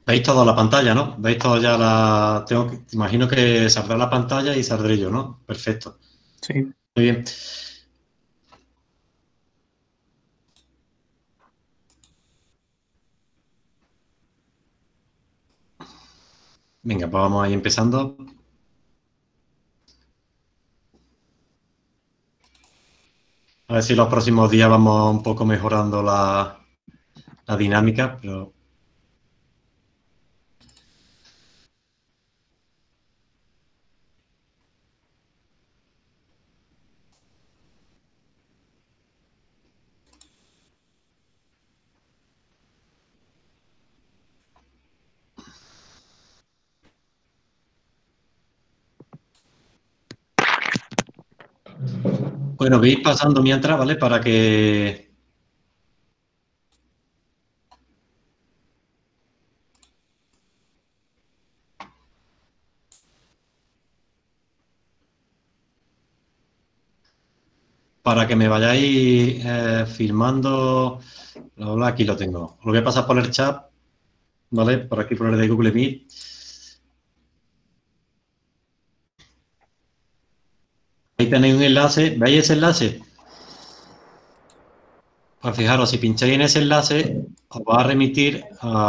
Veis toda la pantalla, ¿no? Veis toda ya la... imagino que saldrá la pantalla y saldré yo, ¿no? Perfecto. Sí. Muy bien. Venga, pues vamos ahí empezando. A ver si los próximos días vamos un poco mejorando la dinámica, pero... Bueno, veis pasando mientras, ¿vale? Para que me vayáis filmando. Aquí lo tengo. Lo voy a pasar por el chat, ¿vale? Por aquí, por el de Google Meet. Ahí tenéis un enlace. ¿Veis ese enlace? Pues fijaros, si pincháis en ese enlace, os va a remitir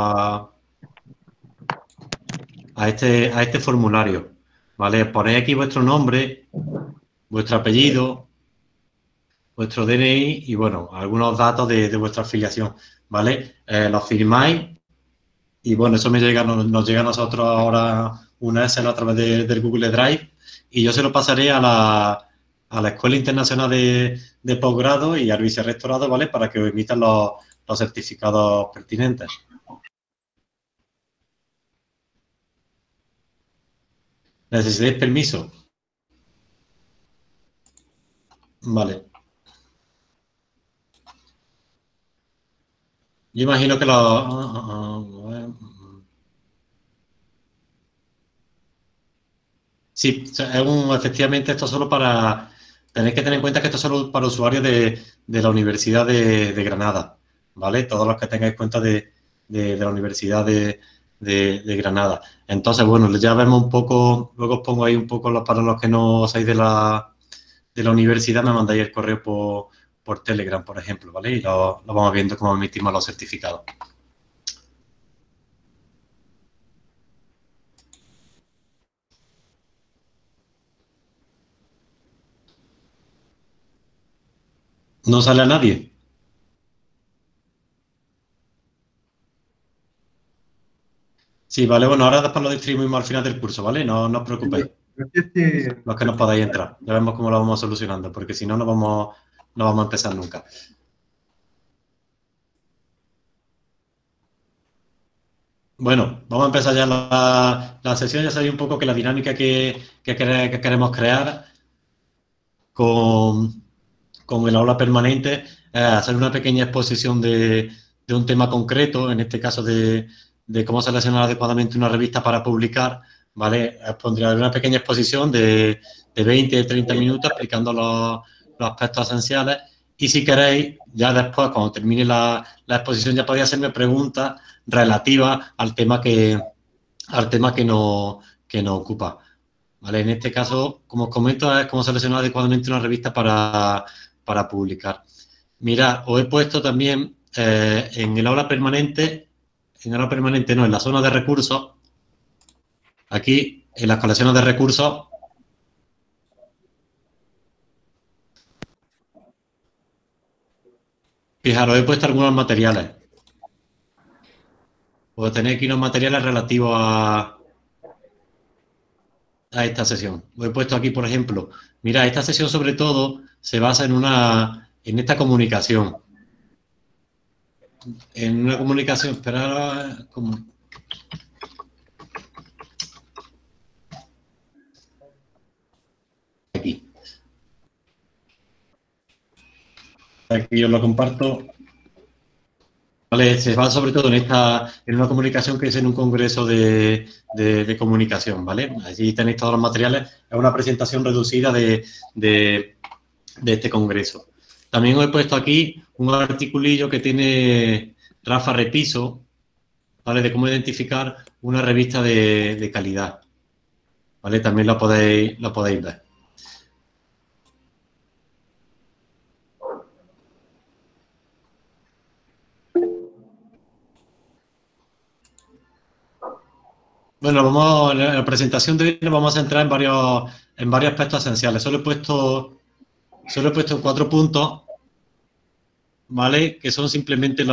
a este formulario, ¿vale? Ponéis aquí vuestro nombre, vuestro apellido, vuestro DNI y, bueno, algunos datos de vuestra afiliación, ¿vale? Los firmáis y, bueno, eso nos llega a nosotros ahora una Excel a través del Google Drive y yo se lo pasaré a la Escuela Internacional de Posgrado y al vicerrectorado, ¿vale? Para que os emitan los certificados pertinentes. ¿Necesitáis permiso? Vale. Yo imagino que sí, efectivamente esto es solo para... Tenéis que tener en cuenta que esto es solo para usuarios de la Universidad de Granada, ¿vale? Todos los que tengáis cuenta de la Universidad de Granada. Entonces, bueno, ya vemos un poco, luego os pongo ahí un poco para los que no sois de la universidad, me mandáis el correo por Telegram, por ejemplo, ¿vale? Y lo vamos viendo cómo emitimos los certificados. ¿No sale a nadie? Sí, vale, bueno, ahora después lo distribuimos al final del curso, ¿vale? No os preocupéis, los que no podáis entrar. Ya vemos cómo lo vamos solucionando, porque si no, no vamos a empezar nunca. Bueno, vamos a empezar ya la sesión. Ya sabéis un poco que la dinámica que queremos crear con, con el aula permanente es hacer una pequeña exposición de un tema concreto, en este caso de cómo seleccionar adecuadamente una revista para publicar, ¿vale? Pondré una pequeña exposición de 20, 30 minutos explicando los aspectos esenciales y si queréis, ya después, cuando termine la exposición, ya podéis hacerme preguntas relativas al tema que nos ocupa. ¿Vale? En este caso, como os comento, es cómo seleccionar adecuadamente una revista para publicar. Mirad, os he puesto también en el aula permanente, no, en la zona de recursos, aquí en las colecciones de recursos, fijaros, he puesto algunos materiales. Os tenéis aquí unos materiales relativos a esta sesión. Os he puesto aquí, por ejemplo, mira, esta sesión sobre todo se basa en esta comunicación. En una comunicación, esperad, aquí. Aquí os lo comparto. Vale, se basa sobre todo en una comunicación que es en un congreso de comunicación, ¿vale? Allí tenéis todos los materiales. Es una presentación reducida de este congreso. También os he puesto aquí un articulillo que tiene Rafa Repiso, ¿vale? De cómo identificar una revista de calidad, ¿vale? También lo podéis ver. Bueno, en la presentación de hoy nos vamos a centrar en varios aspectos esenciales. Solo he puesto en 4 puntos, ¿vale? Que son simplemente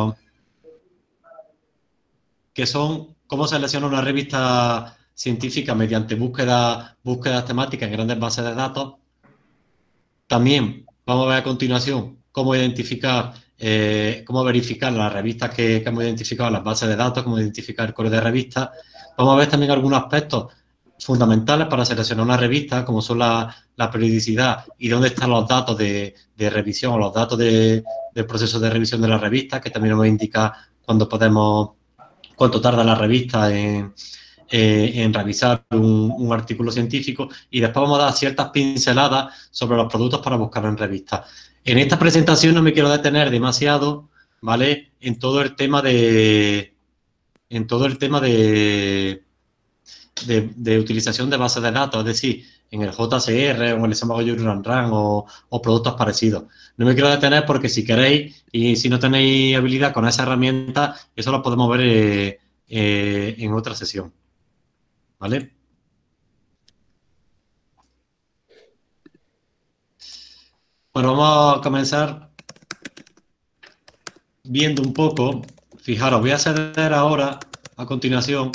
que son cómo selecciona una revista científica mediante búsquedas temáticas en grandes bases de datos. También vamos a ver a continuación cómo identificar, cómo verificar las revistas que hemos identificado en las bases de datos, cómo identificar el core de revistas. Vamos a ver también algunos aspectos fundamentales para seleccionar una revista, como son la periodicidad y dónde están los datos de revisión o los datos del proceso de revisión de la revista, que también nos indica cuánto tarda la revista en revisar un artículo científico, y después vamos a dar ciertas pinceladas sobre los productos para buscarlo en revistas. En esta presentación no me quiero detener demasiado, ¿vale? En todo el tema de utilización de bases de datos, es decir, en el JCR o en el Samba Run o productos parecidos. No me quiero detener porque si queréis y si no tenéis habilidad con esa herramienta, eso lo podemos ver en otra sesión, ¿vale? Bueno, vamos a comenzar viendo un poco. Fijaros, voy a acceder ahora, a continuación,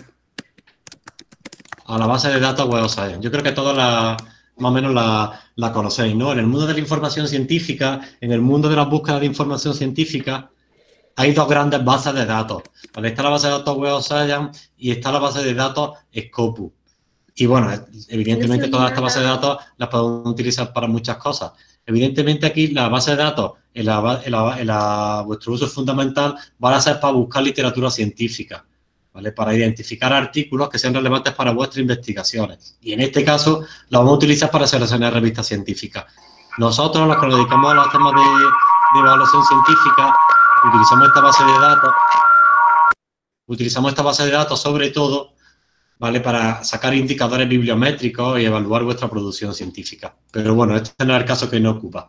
a la base de datos Web of Science. Yo creo que todos más o menos la conocéis, ¿no? En el mundo de la información científica, en el mundo de las búsquedas de información científica, hay dos grandes bases de datos, ¿vale? Está la base de datos Web of Science y está la base de datos Scopus. Y bueno, evidentemente todas estas bases de datos las podemos utilizar para muchas cosas. Evidentemente aquí la base de datos, vuestro uso fundamental va a ser para buscar literatura científica, ¿vale? Para identificar artículos que sean relevantes para vuestras investigaciones. Y en este caso, la vamos a utilizar para seleccionar revistas científicas. Nosotros, los que nos dedicamos a los temas de evaluación científica, utilizamos esta base de datos sobre todo, ¿vale? Para sacar indicadores bibliométricos y evaluar vuestra producción científica. Pero bueno, este no es el caso que nos ocupa.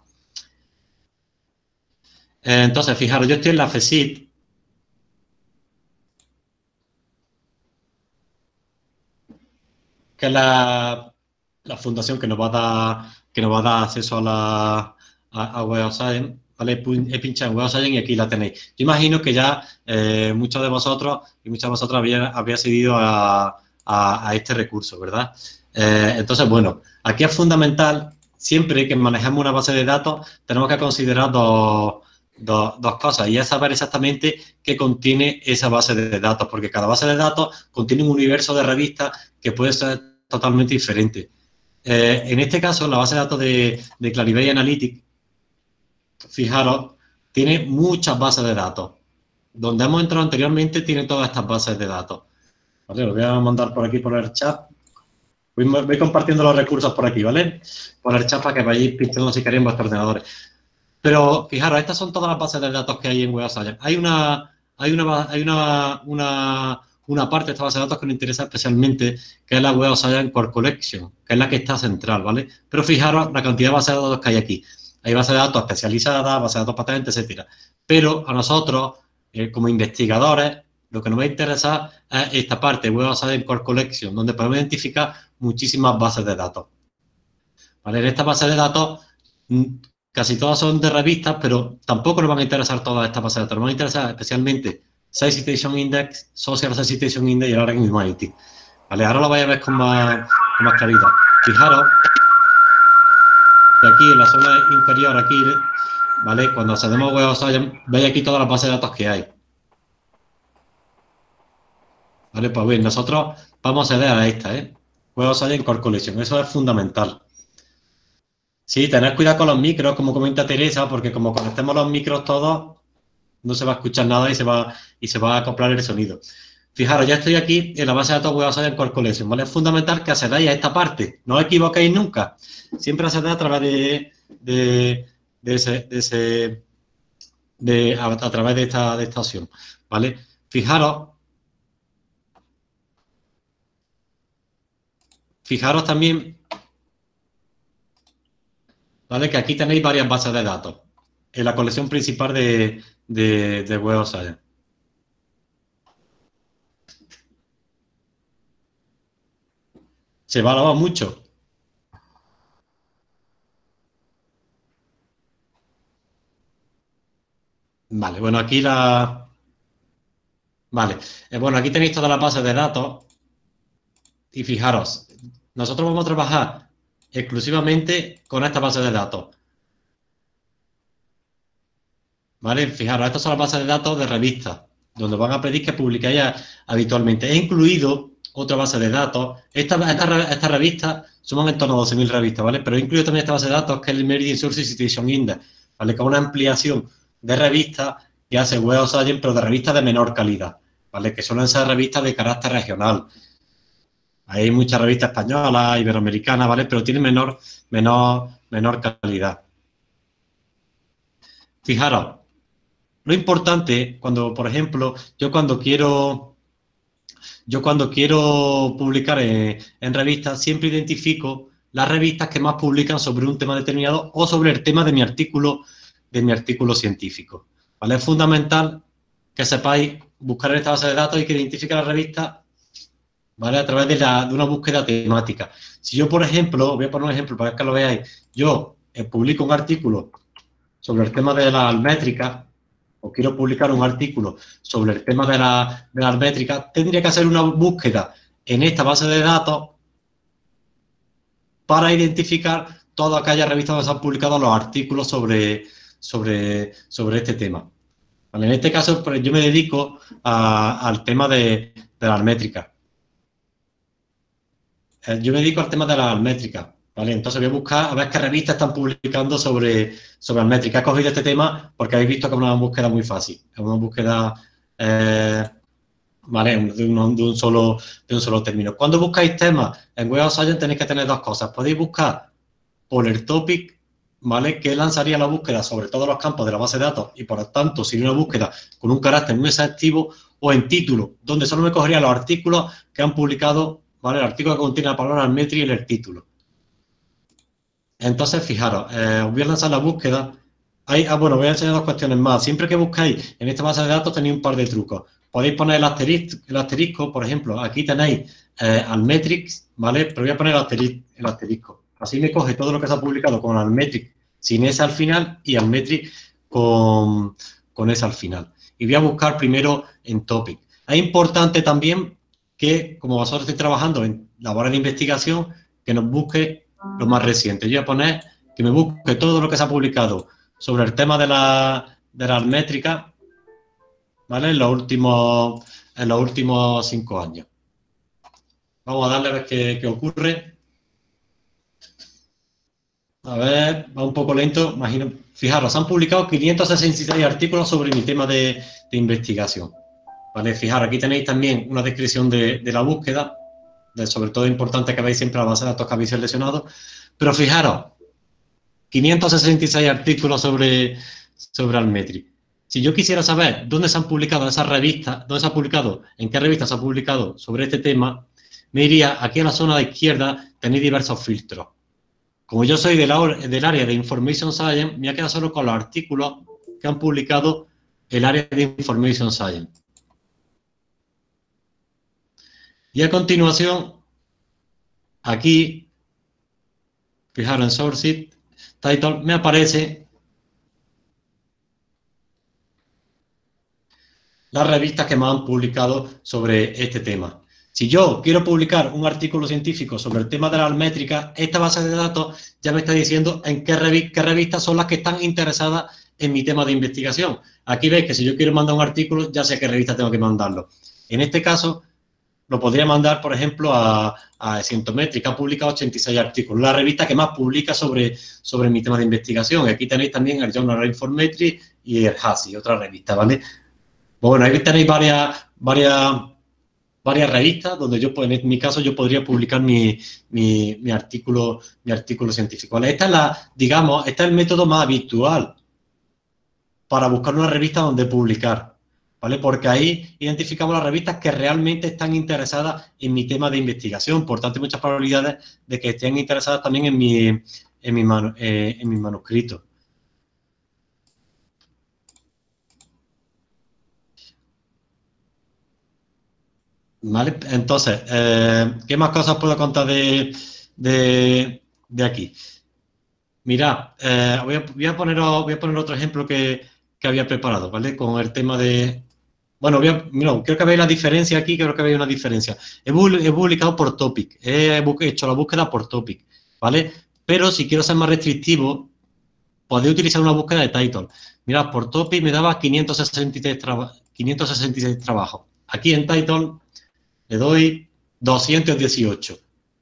Entonces, fijaros, yo estoy en la FESIT, que es la fundación que nos va a dar acceso a Web of Science, ¿vale? He pinchado en Web of Science y aquí la tenéis. Yo imagino que ya muchos de vosotros y muchas de vosotras habéis accedido a este recurso, ¿verdad? Entonces, bueno, aquí es fundamental, siempre que manejemos una base de datos, tenemos que considerar dos cosas, y es saber exactamente qué contiene esa base de datos, porque cada base de datos contiene un universo de revistas que puede ser totalmente diferente. En este caso, la base de datos de Clarivate Analytics, fijaros, tiene muchas bases de datos. Donde hemos entrado anteriormente tiene todas estas bases de datos. Vale, lo voy a mandar por aquí por el chat. Voy compartiendo los recursos por aquí, ¿vale? Por el chat para que vayáis pinchando si queréis en vuestros ordenadores. Pero fijaros, estas son todas las bases de datos que hay en Web of Science. Hay una parte de esta base de datos que nos interesa especialmente, que es la Web of Science Core Collection, que es la que está central, ¿vale? Pero fijaros la cantidad de bases de datos que hay aquí. Hay bases de datos especializadas, bases de datos patentes, etcétera. Pero a nosotros, como investigadores, lo que nos va a interesar es esta parte, Web of Science Core Collection, donde podemos identificar muchísimas bases de datos. ¿Vale? En esta base de datos, casi todas son de revistas, pero tampoco nos van a interesar todas estas bases de datos. Nos van a interesar especialmente Science Citation Index, Social Science Citation Index y el Oregon Humanity. ¿Vale? Ahora lo vais a ver con más claridad. Fijaros que aquí en la zona inferior, aquí, ¿vale? Cuando accedemos a Web of Science, veis aquí todas las bases de datos que hay. ¿Vale? Pues bien, nosotros vamos a acceder a esta, Web of Science Core Collection. Eso es fundamental. Sí, tener cuidado con los micros, como comenta Teresa, porque como conectemos los micros todos, no se va a escuchar nada y se va a acoplar el sonido. Fijaros, ya estoy aquí en la base de datos Web of Science Core Collection, ¿vale? Es fundamental que accedáis a esta parte. No os equivoquéis nunca. Siempre accedéis a través a través de esta opción, ¿vale? Fijaros fijaros también, ¿vale? Que aquí tenéis varias bases de datos en la colección principal de Web of Science. Se va a alabar mucho. Vale, bueno, aquí la... Vale, bueno, aquí tenéis todas las bases de datos y fijaros, nosotros vamos a trabajar exclusivamente con esta base de datos. ¿Vale? Fijaros, estas son las bases de datos de revistas, donde van a pedir que publiquéis habitualmente. He incluido otra base de datos. Esta revista suman en torno a 12.000 revistas, ¿vale? Pero he incluido también esta base de datos, que es el Meridian Source Citation Index, ¿vale? Que es una ampliación de revistas que hace Web of Science, pero de revistas de menor calidad, ¿vale? Que suelen ser revistas de carácter regional. Hay muchas revistas españolas, iberoamericanas, ¿vale? Pero tienen menor calidad. Fijaros, lo importante cuando, por ejemplo, yo cuando quiero publicar en revistas, siempre identifico las revistas que más publican sobre un tema determinado o sobre el tema de mi artículo científico. ¿Vale? Es fundamental que sepáis buscar en esta base de datos y que identifique las revistas, ¿vale? A través de una búsqueda temática. Si yo, por ejemplo, voy a poner un ejemplo para que lo veáis, yo publico un artículo sobre el tema de las métricas, o quiero publicar un artículo sobre el tema de las métricas, tendría que hacer una búsqueda en esta base de datos para identificar todas aquellas revistas donde se han publicado los artículos sobre este tema. ¿Vale? En este caso, pues, yo me dedico al tema de las métricas. Yo me dedico al tema de las métricas, ¿vale? Entonces voy a buscar a ver qué revistas están publicando sobre las métricas. He cogido este tema porque habéis visto que es una búsqueda muy fácil. Es una búsqueda, ¿vale? De un solo término. Cuando buscáis temas en Web of Science tenéis que tener dos cosas. Podéis buscar por el topic, ¿vale? Que lanzaría la búsqueda sobre todos los campos de la base de datos y, por lo tanto, sería una búsqueda con un carácter muy exhaustivo, o en título, donde solo me cogería los artículos que han publicado, ¿vale? El artículo que contiene la palabra Almetri y el título. Entonces, fijaros, os voy a lanzar la búsqueda. Bueno, voy a enseñar dos cuestiones más. Siempre que buscáis en esta base de datos tenéis un par de trucos. Podéis poner el asterisco, por ejemplo, aquí tenéis Almetrix, ¿vale? Pero voy a poner el asterisco. Así me coge todo lo que se ha publicado con Almetrix sin ese al final y Almetrix con ese al final. Y voy a buscar primero en topic. Es importante también que, como vosotros estáis trabajando en labores de investigación, que nos busque lo más reciente. Yo voy a poner que me busque todo lo que se ha publicado sobre el tema de las métricas, ¿vale? En los últimos 5 años. Vamos a darle a ver qué ocurre. A ver, va un poco lento. Imagino, fijaros, se han publicado 566 artículos sobre mi tema de investigación. ¿Vale? Fijaros, aquí tenéis también una descripción de la búsqueda, sobre todo es importante que veáis siempre la base de datos que habéis seleccionado. Pero fijaros, 566 artículos sobre Almetri. Si yo quisiera saber dónde se han publicado esas revistas, dónde se ha publicado, en qué revistas se ha publicado sobre este tema, me iría aquí a la zona de izquierda, tenéis diversos filtros. Como yo soy del área de Information Science, me voy a quedar solo con los artículos que han publicado el área de Information Science. Y a continuación, aquí, fijaros en Source It, Title, me aparece las revistas que más han publicado sobre este tema. Si yo quiero publicar un artículo científico sobre el tema de las métricas, esta base de datos ya me está diciendo en qué revistas son las que están interesadas en mi tema de investigación. Aquí veis que si yo quiero mandar un artículo, ya sé a qué revista tengo que mandarlo. En este caso, lo podría mandar, por ejemplo, a Scientometric, que ha publicado 86 artículos, la revista que más publica sobre mi tema de investigación. Aquí tenéis también el Journal of Informatry y el HASI, otra revista, ¿vale? Bueno, ahí tenéis varias revistas donde yo, en mi caso, yo podría publicar mi artículo científico. ¿Vale? Este es el método más habitual para buscar una revista donde publicar. ¿vale? Porque ahí identificamos las revistas que realmente están interesadas en mi tema de investigación. Por tanto, hay muchas probabilidades de que estén interesadas también en mi manuscrito. ¿Vale? Entonces, ¿qué más cosas puedo contar de aquí? Mirad, voy a poner otro ejemplo que había preparado, ¿vale? Con el tema de... Bueno, mira, creo que veis la diferencia aquí, creo que veis una diferencia. He publicado por topic, he hecho la búsqueda por topic, ¿vale? Pero si quiero ser más restrictivo, podéis utilizar una búsqueda de title. Mirad, por topic me daba 566 trabajos. Aquí en title le doy 218,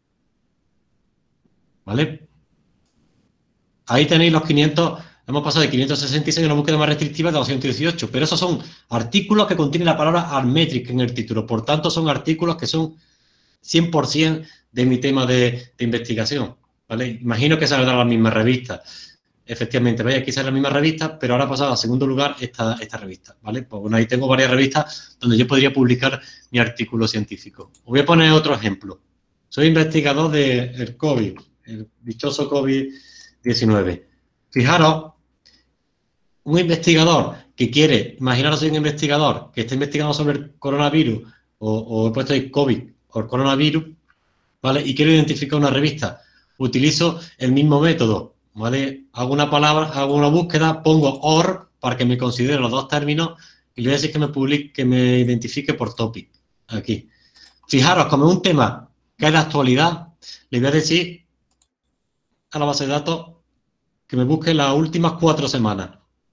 ¿vale? Ahí tenéis los 500, hemos pasado de 566 a una búsqueda más restrictiva de 218, pero esos son artículos que contienen la palabra Altmetric en el título, por tanto son artículos que son 100% de mi tema de investigación, ¿vale? Imagino que saldrán las mismas revistas. Efectivamente, veis, aquí sale la misma revista, pero ahora ha pasado a segundo lugar esta revista, ¿vale? Pues bueno, ahí tengo varias revistas donde yo podría publicar mi artículo científico. Os voy a poner otro ejemplo. Soy investigador del COVID, el dichoso COVID-19. Fijaros, un investigador que quiere, imaginaros soy un investigador que está investigando sobre el coronavirus o he puesto ahí COVID o el coronavirus, ¿vale? Y quiero identificar una revista. Utilizo el mismo método, ¿vale? Hago una palabra, hago una búsqueda, pongo OR para que me considere los dos términos y le voy a decir que me identifique por topic, aquí. Fijaros, como es un tema que es de actualidad, le voy a decir a la base de datos que me busque las últimas 4 semanas.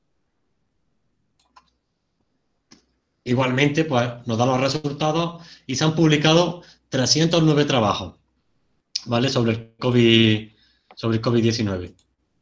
Igualmente, pues nos da los resultados y se han publicado 309 trabajos, ¿vale? Sobre el COVID-19.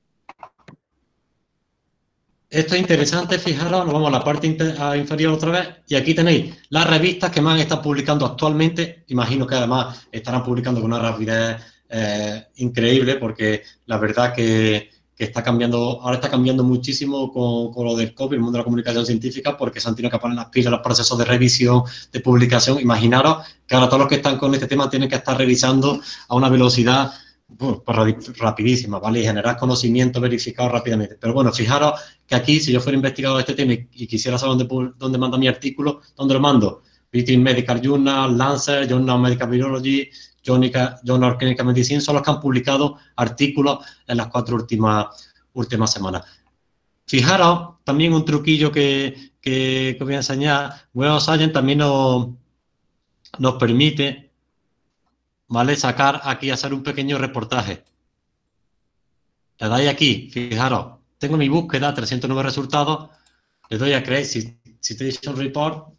Esto es interesante, fijaros, nos vamos a la parte inferior otra vez y aquí tenéis las revistas que más han estado publicando actualmente. Imagino que además estarán publicando con una rapidez increíble porque la verdad que está cambiando, ahora está cambiando muchísimo con lo del COVID, el mundo de la comunicación científica, porque se han tenido que poner las pilas los procesos de revisión, de publicación. Imaginaros que ahora todos los que están con este tema tienen que estar revisando a una velocidad pues rapidísima, ¿vale? Y generar conocimiento verificado rápidamente. Pero bueno, fijaros que aquí, si yo fuera investigador de este tema y quisiera saber dónde mando mi artículo, ¿dónde lo mando? British Medical Journal, Lancet, Journal of Medical Virology, Journal of Clinical Medicine, son los que han publicado artículos en las 4 últimas semanas. Fijaros, también un truquillo que voy a enseñar, Web of Science también nos permite, ¿vale? Sacar aquí, hacer un pequeño reportaje. Le dais aquí, fijaros, tengo mi búsqueda, 309 resultados, le doy a Create Citation Report.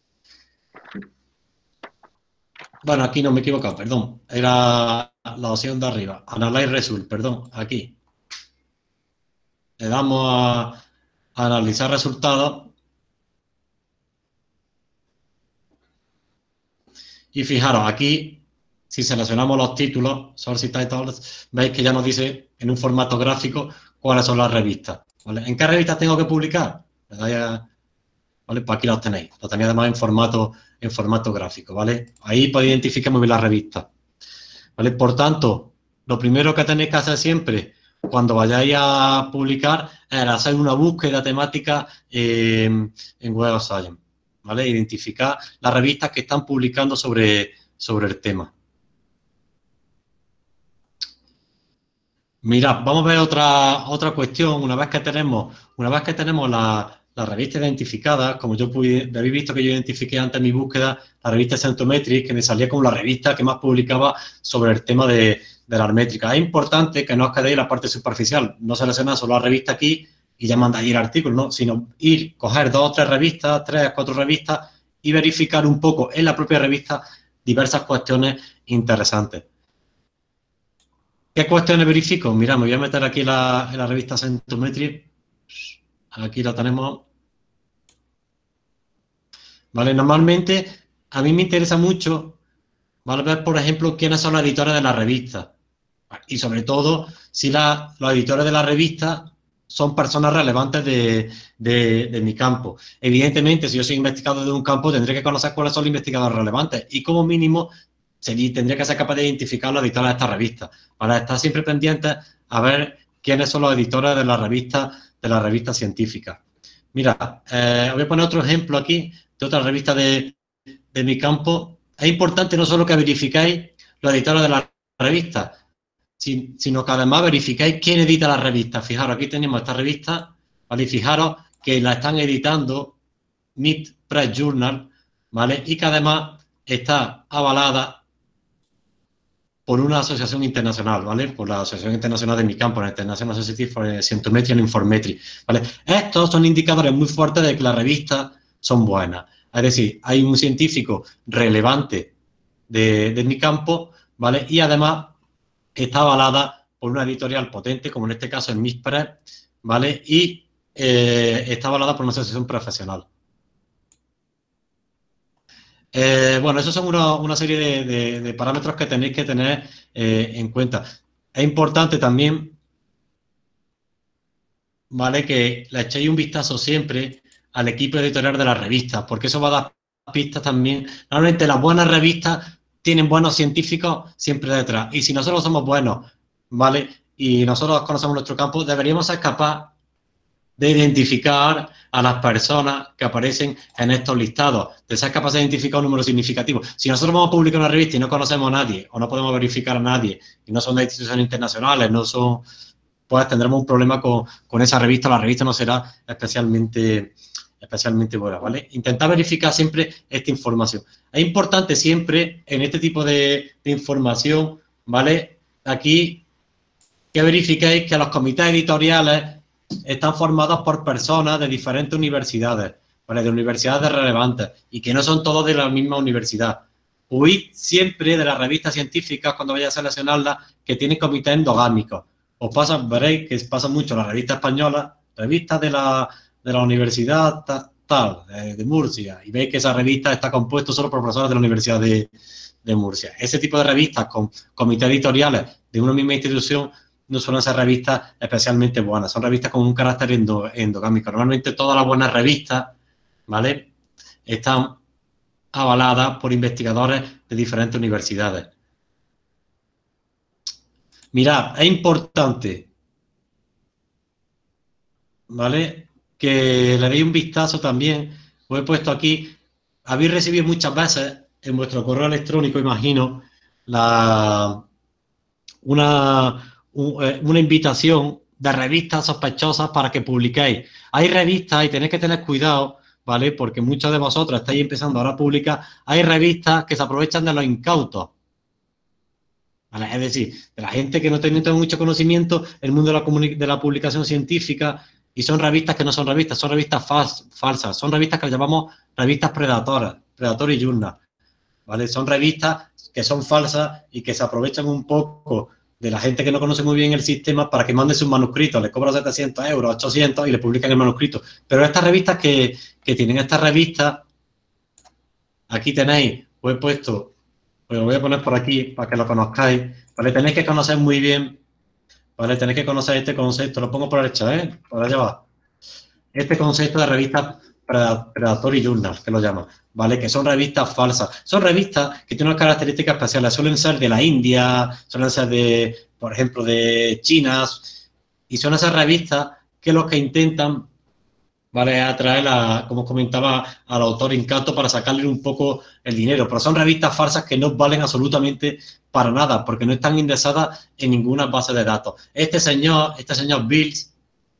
Bueno, aquí no me he equivocado, perdón. Era la opción de arriba. Analyze Result, perdón, aquí. Le damos a analizar resultados. Y fijaros, aquí, si seleccionamos los títulos, Source Titles, veis que ya nos dice en un formato gráfico cuáles son las revistas, ¿vale? ¿En qué revistas tengo que publicar? Le dais ¿vale? Pues aquí los tenéis. Los tenéis además en formato gráfico, ¿vale? Ahí podéis identificar muy bien las revistas, ¿vale? Por tanto, lo primero que tenéis que hacer siempre cuando vayáis a publicar es hacer una búsqueda temática en Web of Science, ¿vale? Identificar las revistas que están publicando sobre el tema. Mirad, vamos a ver otra cuestión. Una vez que tenemos la revista identificada, como habéis visto que yo identifiqué antes en mi búsqueda la revista Centometric, que me salía como la revista que más publicaba sobre el tema de la Altmétrica. Es importante que no os quedéis en la parte superficial, no seleccionad solo la revista aquí y ya mandáis el artículo, ¿no? Sino coger 2 o 3 revistas, 3 o 4 revistas y verificar un poco en la propia revista diversas cuestiones interesantes. ¿Qué cuestiones verifico? Mira, me voy a meter aquí en la revista Centometric. Aquí la tenemos. ¿Vale? Normalmente, a mí me interesa mucho, ¿vale? Ver, por ejemplo, quiénes son los editores de la revista. Y sobre todo, si los editores de la revista son personas relevantes de mi campo. Evidentemente, si yo soy investigador de un campo, tendré que conocer cuáles son los investigadores relevantes y como mínimo tendría que ser capaz de identificar los editores de esta revista, para estar siempre pendientes a ver quiénes son los editores de la revista científica. Mira, os voy a poner otro ejemplo aquí de otra revista de mi campo. Es importante no solo que verificáis los editores de la revista, sino que además verificáis quién edita la revista. Fijaros, aquí tenemos esta revista, ¿vale? Y fijaros que la están editando MIT Press Journal, ¿vale? Y que además está avalada por una asociación internacional, ¿vale? Por la Asociación Internacional de mi campo, la International Society for Scientometry and Informetry, ¿vale? Estos son indicadores muy fuertes de que las revistas son buenas. Es decir, hay un científico relevante de mi campo, ¿vale? Y además está avalada por una editorial potente, como en este caso el MIT Press, ¿vale? Y está avalada por una asociación profesional. Bueno, esos son una serie de parámetros que tenéis que tener en cuenta. Es importante también, ¿vale?, que le echéis un vistazo siempre al equipo editorial de las revistas, porque eso va a dar pistas también. Normalmente las buenas revistas tienen buenos científicos siempre detrás. Y si nosotros somos buenos, ¿vale?, y nosotros conocemos nuestro campo, deberíamos ser capaces de identificar a las personas que aparecen en estos listados, de ser capaces de identificar un número significativo. Si nosotros vamos a publicar una revista y no conocemos a nadie, o no podemos verificar a nadie, y no son de instituciones internacionales, no son, pues tendremos un problema con esa revista, la revista no será especialmente buena, ¿vale? Intentar verificar siempre esta información. Es importante siempre, en este tipo de información, ¿vale?, aquí que verifiquéis que los comités editoriales están formados por personas de diferentes universidades, ¿vale?, de universidades relevantes, y que no son todos de la misma universidad. Huid siempre de las revistas científicas cuando vayáis a seleccionarlas que tienen comités endogámicos. Veréis que pasa mucho en la revista española, revistas de la universidad tal, de Murcia, y veis que esa revista está compuesta solo por profesores de la Universidad de Murcia. Ese tipo de revistas con comités editoriales de una misma institución no suelen ser revistas especialmente buenas, son revistas con un carácter endogámico. Normalmente todas las buenas revistas, ¿vale?, están avaladas por investigadores de diferentes universidades. Mirad, es importante, ¿vale?, que le deis un vistazo también. Os he puesto aquí, habéis recibido muchas veces en vuestro correo electrónico, imagino, una invitación de revistas sospechosas para que publiquéis. Hay revistas, y tenéis que tener cuidado, ¿vale?, porque muchos de vosotros estáis empezando ahora a publicar. Hay revistas que se aprovechan de los incautos, ¿vale? Es decir, de la gente que no tiene mucho conocimiento el mundo de la publicación científica, y son revistas que no son revistas, son revistas falsas, son revistas que le llamamos revistas predatory journal, ¿vale? Son revistas que son falsas y que se aprovechan un poco de la gente que no conoce muy bien el sistema para que mande sus manuscritos, les cobran 700 euros, 800 y le publican el manuscrito. Pero estas revistas que tienen estas revistas, aquí tenéis, os he puesto, os lo voy a poner por aquí para que lo conozcáis, ¿vale? Tenéis que conocer muy bien, ¿vale? Tenéis que conocer este concepto, lo pongo por el chat, por allá va. Este concepto de revistas predatory journal, que lo llaman, ¿vale? Que son revistas falsas. Son revistas que tienen unas características especiales. Suelen ser de la India, suelen ser de, por ejemplo, de China, y son esas revistas que lo que intentan, ¿vale?, atraer, como comentaba, al autor incauto para sacarle un poco el dinero. Pero son revistas falsas que no valen absolutamente para nada, porque no están indexadas en ninguna base de datos. Este señor Bills,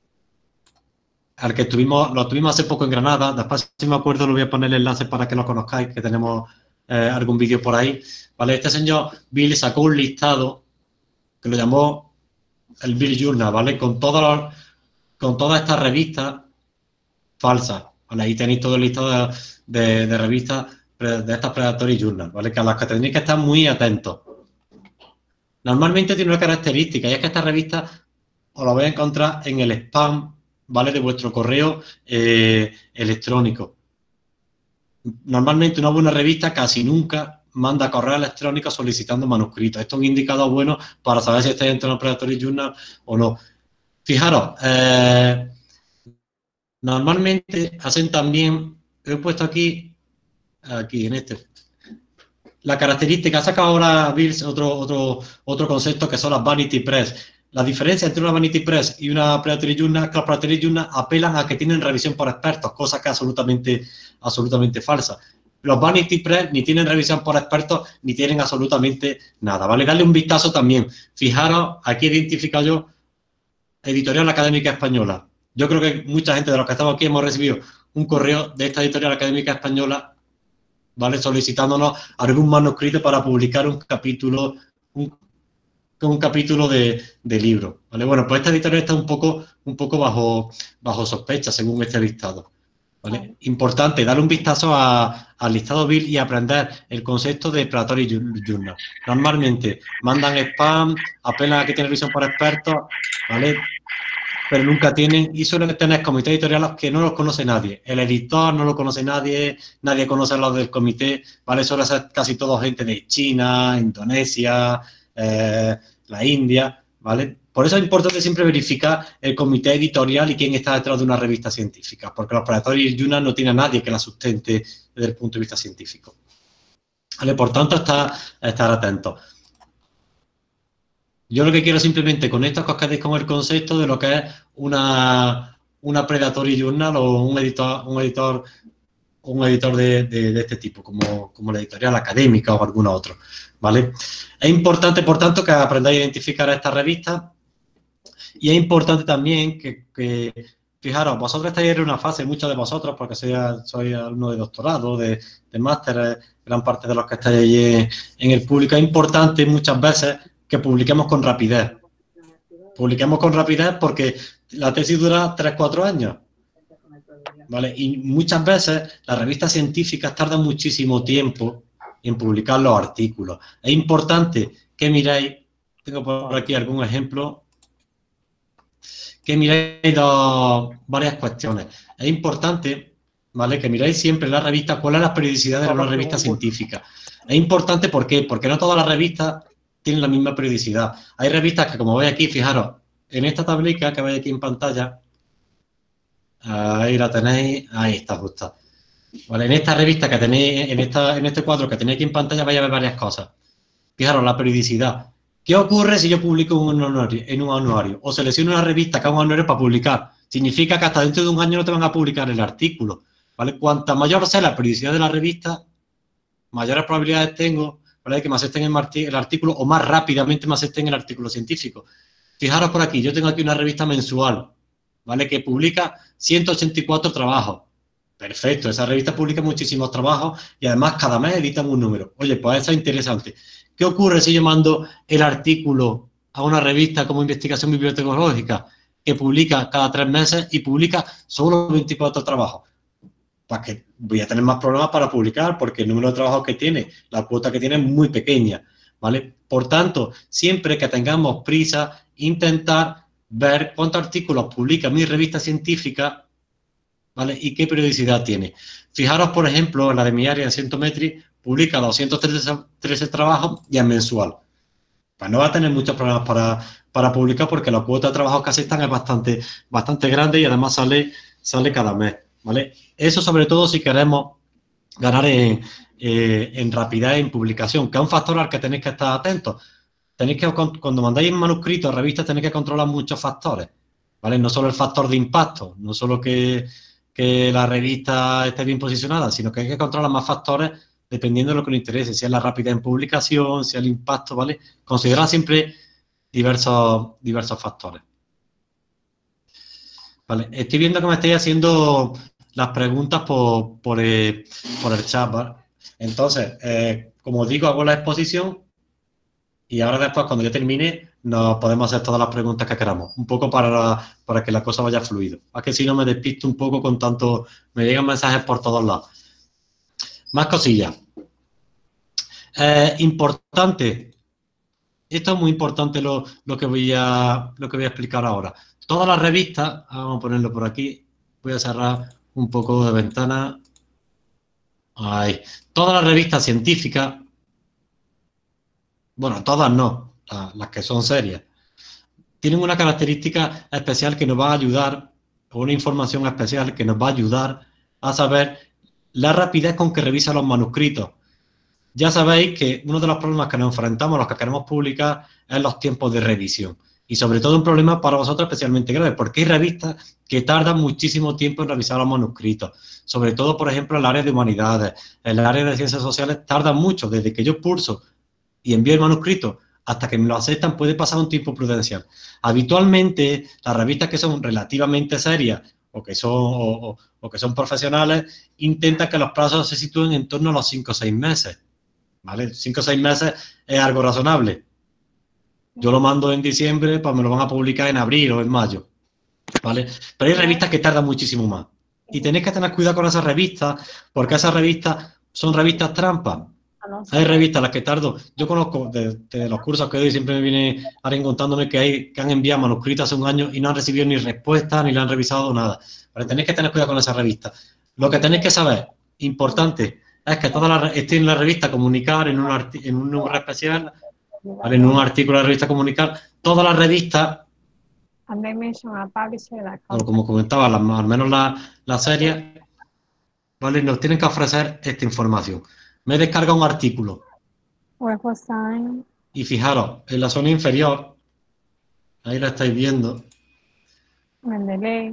al que lo tuvimos hace poco en Granada, después si me acuerdo lo voy a poner el enlace para que lo conozcáis, que tenemos algún vídeo por ahí, ¿vale? Este señor Bill sacó un listado que lo llamó el Bill Journal, ¿vale?, con todas estas revistas falsas, ¿vale? Ahí tenéis todo el listado de revistas de estas predatory journal, ¿vale?, que a las que tenéis que estar muy atentos. Normalmente tiene una característica, y es que estas revistas os las vais a encontrar en el spam, ¿vale?, de vuestro correo electrónico. Normalmente una buena revista casi nunca manda correo electrónico solicitando manuscritos. Esto es un indicador bueno para saber si estáis dentro de un predatory journal o no. Fijaros, normalmente hacen también, he puesto aquí en este, la característica, ha sacado ahora Bills otro concepto que son las Vanity Press. La diferencia entre una Vanity Press y una Predatory Journal es que las Predatory Journal apelan a que tienen revisión por expertos, cosa que es absolutamente falsa. Los Vanity Press ni tienen revisión por expertos ni tienen absolutamente nada, ¿vale? Darle un vistazo también. Fijaros, aquí he identificado yo Editorial Académica Española. Yo creo que mucha gente de los que estamos aquí hemos recibido un correo de esta Editorial Académica Española, ¿vale? Solicitándonos algún manuscrito para publicar un capítulo de libro, ¿vale? Bueno, pues esta editorial está un poco bajo sospecha, según este listado, ¿vale? Importante, darle un vistazo al listado BIL y aprender el concepto de Predatory Journal. Normalmente mandan spam, apelan a que tienen revisión por expertos, ¿vale? Pero nunca tienen, y suelen tener comités editoriales que no los conoce nadie. El editor no lo conoce nadie, nadie conoce a los del comité, ¿vale? Suele ser casi todo gente de China, Indonesia, la India, ¿vale? Por eso es importante siempre verificar el comité editorial y quién está detrás de una revista científica, porque los Predatory Journal no tiene a nadie que la sustente desde el punto de vista científico, ¿vale? Por tanto, estar atentos. Yo lo que quiero simplemente con esto es que os quedéis con el concepto de lo que es una Predatory Journal o un editor de este tipo, como la editorial académica o alguna otra, ¿vale? Es importante, por tanto, que aprendáis a identificar a estas revistas y es importante también que fijaros, vosotros estáis en una fase, muchos de vosotros, porque sois alumno de doctorado, de máster, gran parte de los que estáis allí en el público, es importante muchas veces que publiquemos con rapidez. Publiquemos con rapidez porque la tesis dura 3-4 años, ¿vale? Y muchas veces las revistas científicas tardan muchísimo tiempo en publicar los artículos. Es importante que miréis, tengo por aquí algún ejemplo, que miréis varias cuestiones. Es importante, ¿vale?, que miráis siempre en la revista cuál es la periodicidad de una revista científica. Es importante, ¿por qué? Porque no todas las revistas tienen la misma periodicidad. Hay revistas que, como veis aquí, fijaros, en esta tablica que veis aquí en pantalla, ahí la tenéis, ahí está justa. Vale, en esta revista que tenéis, en este cuadro que tenéis aquí en pantalla, vais a ver varias cosas. Fijaros, la periodicidad. ¿Qué ocurre si yo publico en un anuario? O selecciono una revista que haga un anuario para publicar. Significa que hasta dentro de un año no te van a publicar el artículo, ¿vale? Cuanta mayor sea la periodicidad de la revista, mayores probabilidades tengo, ¿vale?, que me acepten el artículo o más rápidamente me acepten el artículo científico. Fijaros por aquí, yo tengo aquí una revista mensual, ¿vale?, que publica 184 trabajos. Perfecto, esa revista publica muchísimos trabajos y además cada mes editan un número. Oye, pues eso es interesante. ¿Qué ocurre si yo mando el artículo a una revista como Investigación Bibliotecnológica que publica cada 3 meses y publica solo 24 trabajos? Pues que voy a tener más problemas para publicar porque el número de trabajos que tiene, la cuota que tiene es muy pequeña, ¿vale? Por tanto, siempre que tengamos prisa, intentar ver cuántos artículos publica mi revista científica, ¿vale?, y qué periodicidad tiene. Fijaros, por ejemplo, en la de mi área en Scientometry, publica 213 trabajos y es mensual. Pues no va a tener muchos problemas para publicar porque la cuota de trabajos que aceptan es bastante grande y además sale cada mes, ¿vale? Eso sobre todo si queremos ganar en rapidez en publicación, que es un factor al que tenéis que estar atentos. Cuando mandáis un manuscrito a revistas tenéis que controlar muchos factores, ¿vale? No solo el factor de impacto, no solo que la revista esté bien posicionada, sino que hay que controlar más factores dependiendo de lo que nos interese, si es la rapidez en publicación, si es el impacto, ¿vale? Considerar siempre diversos factores. Vale, estoy viendo que me estáis haciendo las preguntas por el chat, ¿vale? Entonces, como os digo, hago la exposición y ahora después, cuando yo termine, nos podemos hacer todas las preguntas que queramos, un poco para que la cosa vaya fluido. Es que si no me despisto un poco con tanto, me llegan mensajes por todos lados. Más cosillas. Importante. Esto es muy importante lo que voy a explicar ahora. Todas las revistas, vamos a ponerlo por aquí, voy a cerrar un poco de ventana. Ahí. Todas las revistas científicas, bueno, todas no, las que son serias, tienen una característica especial que nos va a ayudar, o una información especial que nos va a ayudar a saber la rapidez con que revisa los manuscritos. Ya sabéis que uno de los problemas que nos enfrentamos, los que queremos publicar, es los tiempos de revisión. Y sobre todo un problema para vosotros especialmente grave, porque hay revistas que tardan muchísimo tiempo en revisar los manuscritos. Sobre todo, por ejemplo, en el área de humanidades, en el área de ciencias sociales, tardan mucho. Desde que yo pulso y envío el manuscrito hasta que me lo aceptan, puede pasar un tiempo prudencial. Habitualmente, las revistas que son relativamente serias o que son profesionales, intentan que los plazos se sitúen en torno a los 5 o 6 meses. ¿Vale? 5 o 6 meses es algo razonable. Yo lo mando en diciembre, pues me lo van a publicar en abril o en mayo, ¿vale? Pero hay revistas que tardan muchísimo más. Y tenéis que tener cuidado con esas revistas, porque esas revistas son revistas trampas. Hay revistas las que tardo. Yo conozco de los cursos que doy, siempre me viene alguien contándome que han enviado manuscritos hace un año y no han recibido ni respuesta, ni le han revisado nada. Pero tenéis que tener cuidado con esas revistas. Lo que tenéis que saber, importante, es que estoy en la revista Comunicar, en un número especial, ¿vale? En un artículo de la revista Comunicar, todas las revistas, como comentaba, al menos la serie, ¿vale? Nos tienen que ofrecer esta información. Me he descargado un artículo. Y fijaros, en la zona inferior, ahí la estáis viendo, me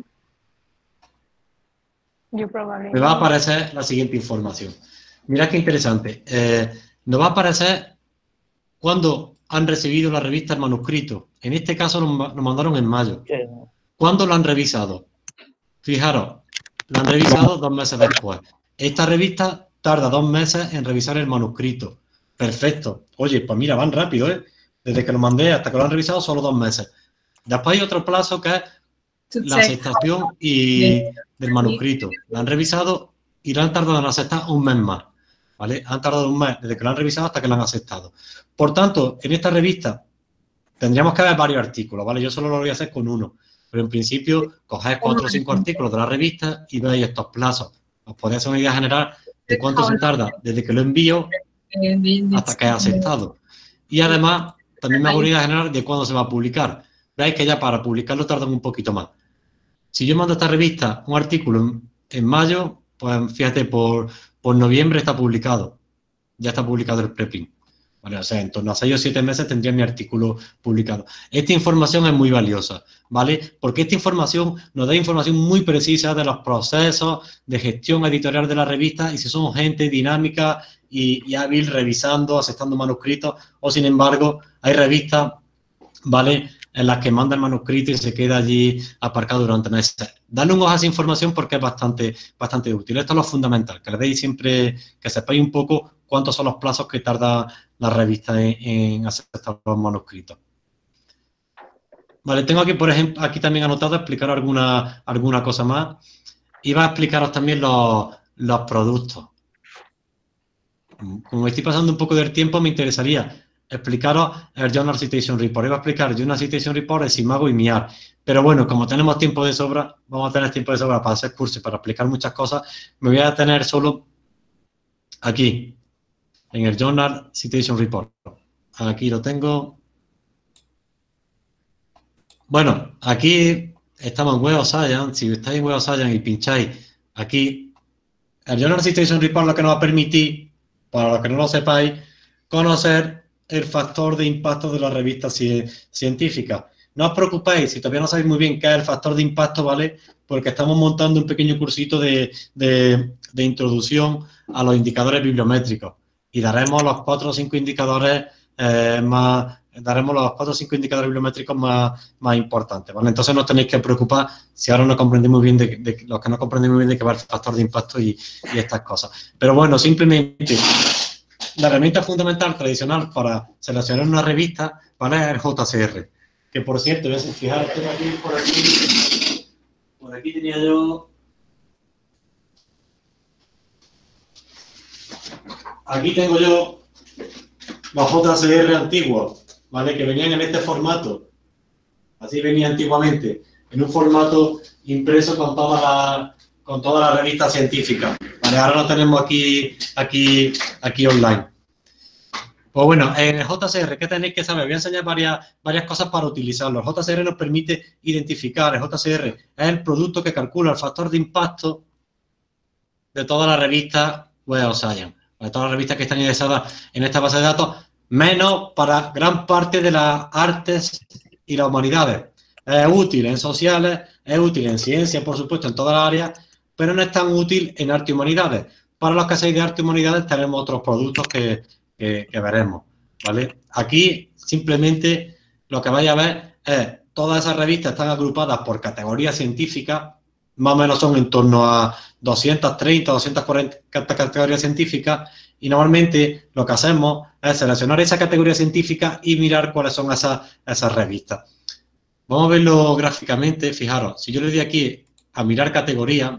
va a aparecer la siguiente información. Mirad qué interesante. Nos va a aparecer cuándo han recibido la revista el manuscrito. En este caso nos mandaron en mayo. ¿Cuándo lo han revisado? Fijaros, lo han revisado 2 meses después. Esta revista tarda 2 meses en revisar el manuscrito. Perfecto. Oye, pues mira, van rápido, ¿eh? Desde que lo mandé hasta que lo han revisado, solo 2 meses. Después hay otro plazo que es la aceptación del manuscrito. Lo han revisado y lo han tardado en aceptar un mes más, ¿vale? Han tardado un mes desde que lo han revisado hasta que lo han aceptado. Por tanto, en esta revista tendríamos que ver varios artículos, ¿vale? Yo solo lo voy a hacer con uno. Pero en principio, cogéis 4 o 5 artículos de la revista y veis estos plazos. Os podéis hacer una idea general de cuánto se tarda desde que lo envío hasta que es aceptado. Y además, también me hago una idea general de cuándo se va a publicar. Veis que ya para publicarlo tardan un poquito más. Si yo mando a esta revista un artículo en mayo, pues fíjate, por noviembre está publicado. Ya está publicado el preprint. Vale, o sea, en torno a 6 o 7 meses tendría mi artículo publicado. Esta información es muy valiosa, ¿vale? Porque esta información nos da información muy precisa de los procesos de gestión editorial de la revista y si son gente dinámica y hábil revisando, aceptando manuscritos, o sin embargo, hay revistas, ¿vale?, en las que manda el manuscrito y se queda allí aparcado durante meses. Dale un ojo a esa información porque es bastante útil. Esto es lo fundamental, que le deis siempre, que sepáis un poco cuántos son los plazos que tarda la revista en aceptar los manuscritos. Vale, tengo aquí, por ejemplo, aquí también anotado explicar alguna cosa más. Y va a explicaros también los productos. Como estoy pasando un poco del tiempo, me interesaría explicaros el Journal Citation Report. Iba a explicar el Journal Citation Report, el Simago y MIAR. Pero bueno, como tenemos tiempo de sobra, vamos a tener tiempo de sobra para hacer cursos y para explicar muchas cosas, me voy a detener solo aquí, en el Journal Citation Report. Aquí lo tengo. Bueno, aquí estamos en Web of Science. Si estáis en Web of Science y pincháis aquí, el Journal Citation Report lo que nos va a permitir, para los que no lo sepáis, conocer el factor de impacto de la revista científica. No os preocupéis si todavía no sabéis muy bien qué es el factor de impacto, ¿vale? Porque estamos montando un pequeño cursito de introducción a los indicadores bibliométricos y daremos los 4 o 5 indicadores bibliométricos más importantes, ¿vale? Entonces no os tenéis que preocupar si ahora no comprendéis muy bien los que no comprendéis muy bien de qué va el factor de impacto y estas cosas. Pero bueno, simplemente la herramienta fundamental tradicional para seleccionar una revista, ¿vale?, es el JCR. Que por cierto, fijaros, tengo aquí por aquí tenía yo. Aquí tengo yo los JCR antiguos, ¿vale?, que venían en este formato. Así venía antiguamente, en un formato impreso con toda la revista científica. Vale, ahora lo tenemos aquí online. Pues bueno, en el JCR, ¿qué tenéis que saber? Voy a enseñar varias cosas para utilizarlo. El JCR nos permite identificar, el JCR es el producto que calcula el factor de impacto de todas las revistas Web of Science, de todas las revistas que están indexadas en esta base de datos, menos para gran parte de las artes y las humanidades. Es útil en sociales, es útil en ciencias, por supuesto, en todas las áreas, pero no es tan útil en arte y humanidades. Para los que hacéis de arte y humanidades tenemos otros productos que veremos, ¿vale? Aquí simplemente lo que vais a ver es todas esas revistas están agrupadas por categorías científicas, más o menos son en torno a 230, 240 categorías científicas, y normalmente lo que hacemos es seleccionar esa categoría científica y mirar cuáles son esas revistas. Vamos a verlo gráficamente. Fijaros, si yo le doy aquí a mirar categoría,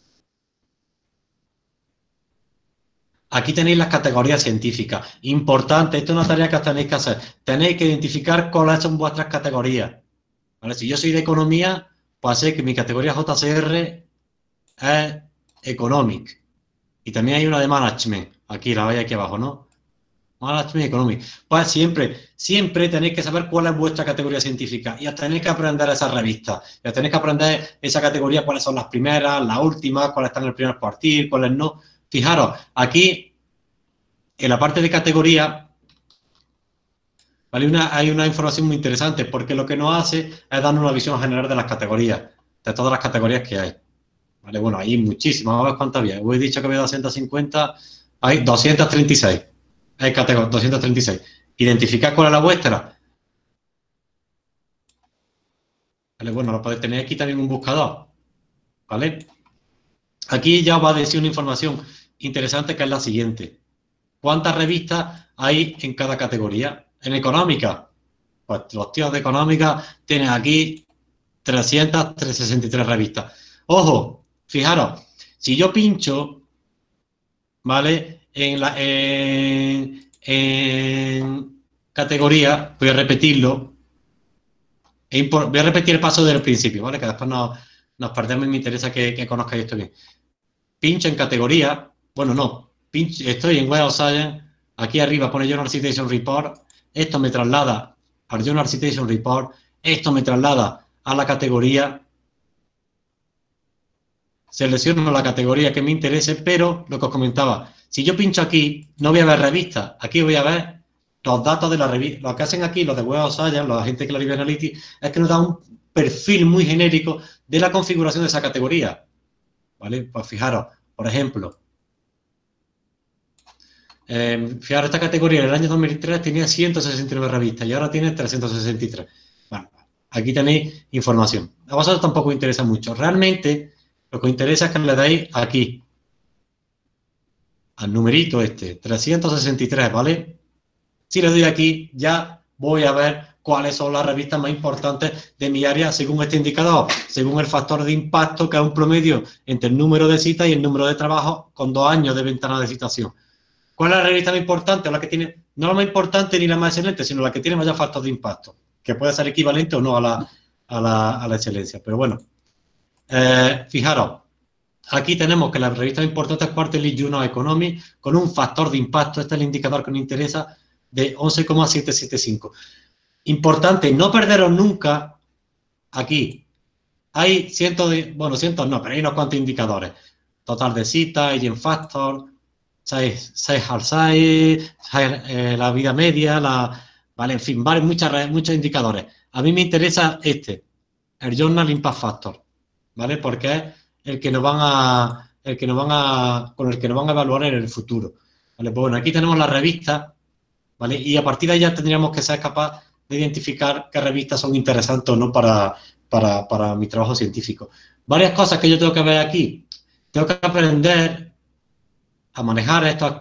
aquí tenéis las categorías científicas. Importante, esto es una tarea que tenéis que hacer. Tenéis que identificar cuáles son vuestras categorías. ¿Vale? Si yo soy de economía, pues sé que mi categoría JCR es Economic. Y también hay una de Management. Aquí, la veis aquí abajo, ¿no? Management Economic. Pues siempre tenéis que saber cuál es vuestra categoría científica y os tenéis que aprender esas revistas. Y os tenéis que aprender esa categoría, cuáles son las primeras, las últimas, cuáles están en el primer cuartil, cuáles no. Fijaros, aquí, en la parte de categoría, ¿vale? Hay una información muy interesante, porque lo que nos hace es darnos una visión general de las categorías, de todas las categorías que hay. ¿Vale? Bueno, hay muchísimas. Vamos a ver cuántas había. Os he dicho que había 250, hay 236. Hay categorías, 236. Identificad cuál es la vuestra. ¿Vale? Bueno, lo podéis tener aquí también un buscador. ¿Vale? Aquí ya os va a decir una información interesante, que es la siguiente. ¿Cuántas revistas hay en cada categoría? En económica, pues los tíos de económica tienen aquí 363 revistas. Ojo, fijaros, si yo pincho, ¿vale? En categoría, voy a repetirlo. Voy a repetir el paso del principio, ¿vale? Que después nos perdemos y me interesa que conozcáis esto bien. Pincho en categoría, bueno, no, estoy en Web of Science, aquí arriba pone Journal Citation Report, esto me traslada al Journal Citation Report, esto me traslada a la categoría, selecciono la categoría que me interese, pero lo que os comentaba, si yo pincho aquí, no voy a ver revistas, aquí voy a ver los datos de la revista. Lo que hacen aquí los de Web of Science, la gente que la Library Analytics, es que nos da un perfil muy genérico de la configuración de esa categoría. ¿Vale? Pues fijaros, por ejemplo, fijaros, esta categoría en el año 2003 tenía 169 revistas y ahora tiene 363. Bueno, aquí tenéis información. A vosotros tampoco os interesa mucho. Realmente, lo que os interesa es que le dais aquí, al numerito este, 363, ¿vale? Si le doy aquí, ya voy a ver cuáles son las revistas más importantes de mi área según este indicador, según el factor de impacto, que es un promedio entre el número de citas y el número de trabajos con 2 años de ventana de citación. ¿Cuál es la revista más importante? O la que tiene, no la más importante ni la más excelente, sino la que tiene mayor factor de impacto, que puede ser equivalente o no a la excelencia. Pero bueno, fijaros, aquí tenemos que la revista más importante es Quarterly Journal Economy, con un factor de impacto, este es el indicador que nos interesa, de 11,775. Importante, no perderos nunca aquí. Hay cientos no, pero hay unos cuantos indicadores. Total de citas, agent factor, size hard size, la vida media, vale, en fin, vale, muchos indicadores. A mí me interesa este, el Journal Impact Factor, ¿vale? Porque es el que nos van a, con el que nos van a evaluar en el futuro. ¿Vale? Pues bueno, aquí tenemos la revista, ¿vale? Y a partir de ahí ya tendríamos que ser capaz de identificar qué revistas son interesantes o no para mi trabajo científico. Varias cosas que yo tengo que ver aquí. Tengo que aprender a manejar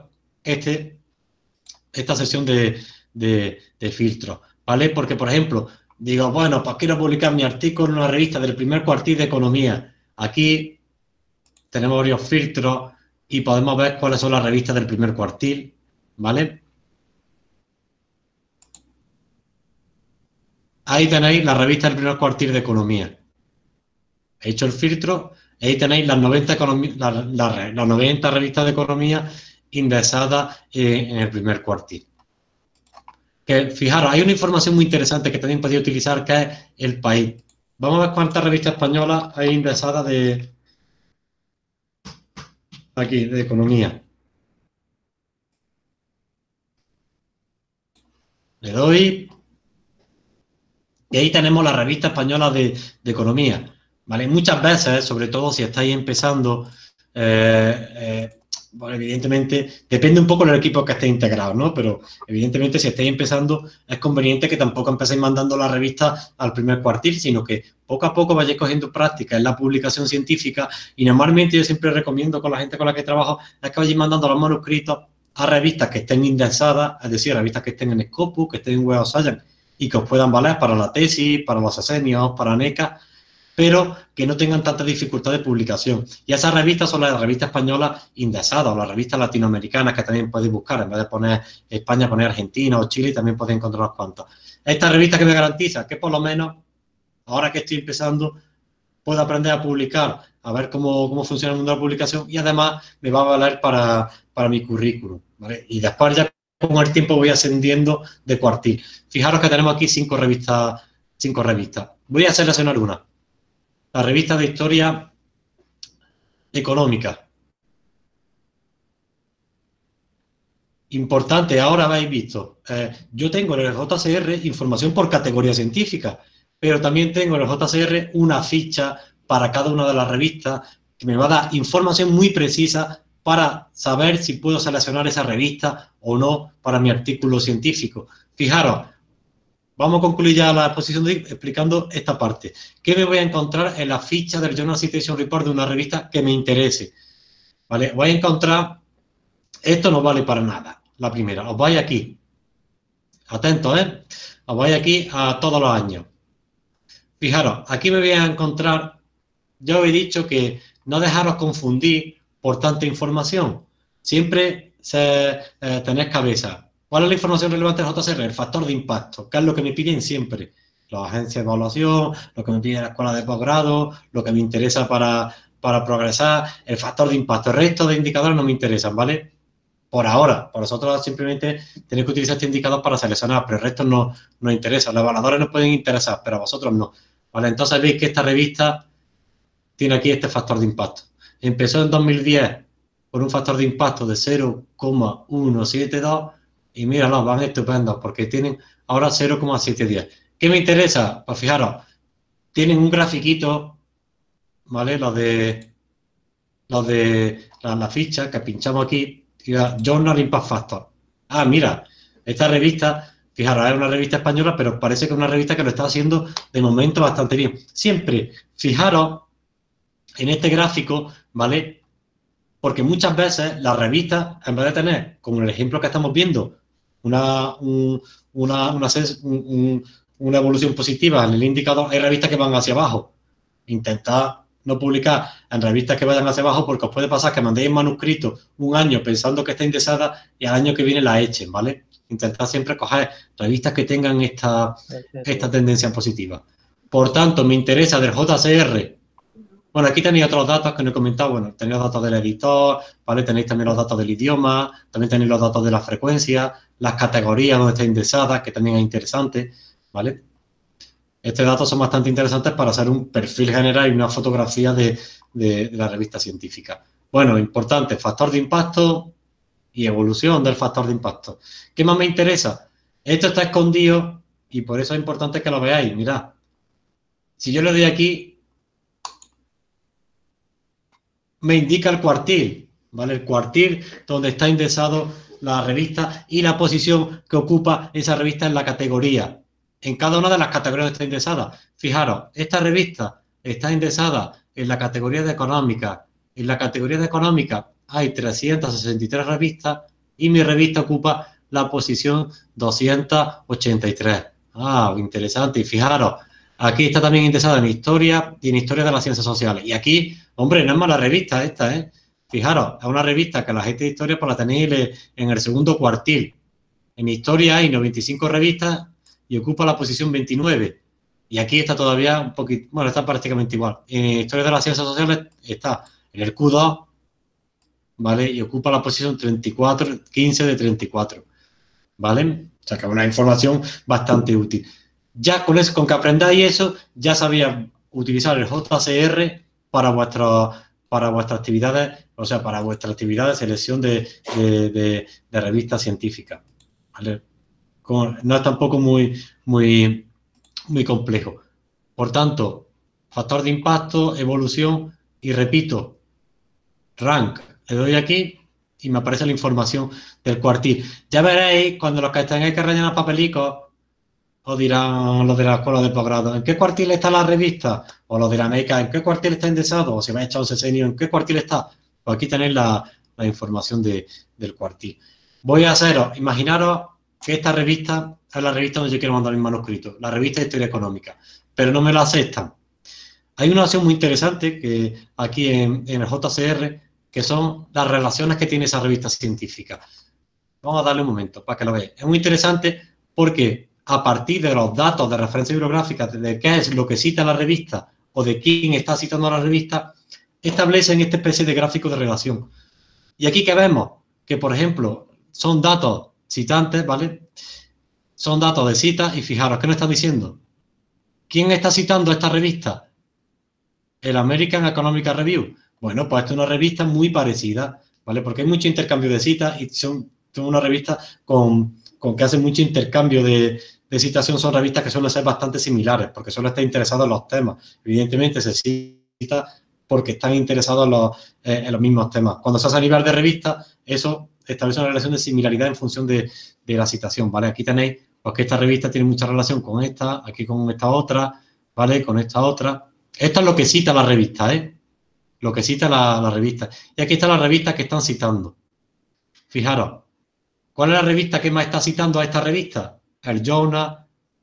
esta sesión de filtros, ¿vale? Porque, por ejemplo, digo, bueno, pues quiero publicar mi artículo en una revista del primer cuartil de economía. Aquí tenemos varios filtros y podemos ver cuáles son las revistas del primer cuartil, ¿vale? Ahí tenéis la revista del primer cuartil de economía. He hecho el filtro, ahí tenéis las 90 revistas de economía indexadas en el primer cuartil. Que fijaros, hay una información muy interesante que también podéis utilizar, que es El País. Vamos a ver cuántas revistas españolas hay indexadas de aquí, de economía. Le doy y ahí tenemos la revista española de economía. ¿Vale? Muchas veces, sobre todo si estáis empezando, bueno, evidentemente, depende un poco del equipo que esté integrado, ¿no? Pero evidentemente si estáis empezando es conveniente que tampoco empecéis mandando la revista al primer cuartil, sino que poco a poco vayáis cogiendo práctica en la publicación científica y normalmente yo siempre recomiendo con la gente con la que trabajo es que vayáis mandando los manuscritos a revistas que estén indexadas, es decir, revistas que estén en Scopus, que estén en Web of Science y que os puedan valer para la tesis, para los asenios, para NECA, pero que no tengan tanta dificultad de publicación. Y esas revistas son las revistas españolas indexadas o las revistas latinoamericanas que también podéis buscar. En vez de poner España, poner Argentina o Chile, también podéis encontrar unas cuantas. Esta revista que me garantiza que por lo menos, ahora que estoy empezando, puedo aprender a publicar, a ver cómo funciona el mundo de la publicación y además me va a valer para mi currículum, ¿vale? Y después ya con el tiempo voy ascendiendo de cuartil. Fijaros que tenemos aquí 5 revistas. Voy a seleccionar una. La revista de historia económica. Importante, ahora habéis visto, yo tengo en el JCR información por categoría científica, pero también tengo en el JCR una ficha para cada una de las revistas que me va a dar información muy precisa para saber si puedo seleccionar esa revista o no para mi artículo científico. Fijaros, vamos a concluir ya la exposición explicando esta parte. ¿Qué me voy a encontrar en la ficha del Journal Citation Report de una revista que me interese? ¿Vale? Voy a encontrar, esto no vale para nada, la primera. Os vais aquí, atentos, os vais aquí a todos los años. Fijaros, aquí me voy a encontrar, ya os he dicho que no dejaros confundir por tanta información. Siempre tenéis cabeza. ¿Cuál es la información relevante del JCR? El factor de impacto, que es lo que me piden siempre. Las agencias de evaluación, lo que me pide la escuela de posgrado, lo que me interesa para progresar, el factor de impacto. El resto de indicadores no me interesan, ¿vale? Por ahora, por vosotros simplemente tenéis que utilizar este indicador para seleccionar, pero el resto no nos interesa. Los evaluadores nos pueden interesar, pero a vosotros no. ¿Vale? Entonces veis que esta revista tiene aquí este factor de impacto. Empezó en 2010 con un factor de impacto de 0,172 y míralo, van estupendos porque tienen ahora 0,710. ¿Qué me interesa? Pues fijaros, tienen un grafiquito, ¿vale? La ficha que pinchamos aquí, Journal Impact Factor. Ah, mira, esta revista, fijaros, es una revista española, pero parece que es una revista que lo está haciendo de momento bastante bien. Siempre, fijaros en este gráfico, ¿vale? Porque muchas veces las revistas, en vez de tener, como en el ejemplo que estamos viendo, una evolución positiva en el indicador, hay revistas que van hacia abajo. Intentad no publicar en revistas que vayan hacia abajo porque os puede pasar que mandéis manuscrito un año pensando que está indexada y al año que viene la echen, ¿vale? Intentad siempre coger revistas que tengan esta tendencia positiva. Por tanto, me interesa del JCR. Bueno, aquí tenéis otros datos que no he comentado. Bueno, tenéis los datos del editor, ¿vale? Tenéis también los datos del idioma, también tenéis los datos de la frecuencia, las categorías donde está indexada, que también es interesante, ¿vale? Estos datos son bastante interesantes para hacer un perfil general y una fotografía de la revista científica. Bueno, importante, factor de impacto y evolución del factor de impacto. ¿Qué más me interesa? Esto está escondido y por eso es importante que lo veáis. Mirad, si yo le doy aquí, me indica el cuartil, ¿vale? El cuartil donde está indexado la revista y la posición que ocupa esa revista en la categoría. En cada una de las categorías está indexada. Fijaros, esta revista está indexada en la categoría de económica. En la categoría de económica hay 363 revistas y mi revista ocupa la posición 283. Ah, interesante. Y fijaros, aquí está también indexada en historia y en historia de las ciencias sociales. Y aquí, hombre, no es mala revista esta, ¿eh? Fijaros, es una revista que la gente de historia pues la tenéis en el segundo cuartil. En historia hay 95 revistas y ocupa la posición 29. Y aquí está todavía un poquito, bueno, está prácticamente igual. En historia de las ciencias sociales está en el Q2, ¿vale? Y ocupa la posición 34, 15 de 34. ¿vale? O sea, que es una información bastante útil. Ya con eso, con que aprendáis eso, ya sabíais utilizar el JCR para vuestras actividades, o sea, para vuestra actividad de selección de revistas científicas, ¿vale? No es tampoco muy complejo. Por tanto, factor de impacto, evolución y repito, rank. Le doy aquí y me aparece la información del cuartil. Ya veréis, cuando los que tengáis que rellenar papelicos, os dirán los de la escuela de posgrado, ¿en qué cuartil está la revista? O los de la MECA, ¿en qué cuartil está indexado? O si me ha echado un sesenio, ¿en qué cuartil está? Pues aquí tenéis la información del cuartil. Voy a haceros, imaginaros que esta revista es la revista donde yo quiero mandar mis manuscritos, la revista de Historia Económica, pero no me la aceptan. Hay una opción muy interesante que aquí en el JCR, que son las relaciones que tiene esa revista científica. Vamos a darle un momento para que lo veáis. Es muy interesante porque a partir de los datos de referencia bibliográfica, de qué es lo que cita la revista o de quién está citando la revista, establecen esta especie de gráfico de relación. Y aquí que vemos que, por ejemplo, son datos citantes, ¿vale? Son datos de cita y fijaros, ¿qué nos están diciendo? ¿Quién está citando esta revista? El American Economic Review. Bueno, pues esta es una revista muy parecida, ¿vale? Porque hay mucho intercambio de citas y son una revista con que hacen mucho intercambio de citación. Son revistas que suelen ser bastante similares porque suelen estar interesados en los temas. Evidentemente se cita porque están interesados en los mismos temas. Cuando se hace a nivel de revista, eso establece una relación de similaridad en función de la citación, ¿vale? Aquí tenéis pues, que esta revista tiene mucha relación con esta, aquí con esta otra, ¿vale? Con esta otra. Esto es lo que cita la revista, ¿eh? Lo que cita la revista. Y aquí están las revistas que están citando. Fijaros, ¿cuál es la revista que más está citando a esta revista? El Journal